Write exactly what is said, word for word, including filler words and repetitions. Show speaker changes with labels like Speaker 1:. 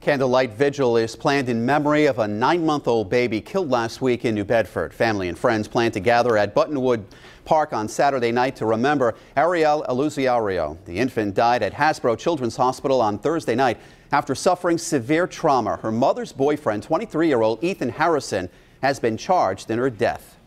Speaker 1: Candlelight vigil is planned in memory of a nine-month-old baby killed last week in New Bedford. Family and friends plan to gather at Buttonwood Park on Saturday night to remember Ariel Eluziario. The infant died at Hasbro Children's Hospital on Thursday night after suffering severe trauma. Her mother's boyfriend, twenty-three-year-old Ethan Harrison, has been charged in her death.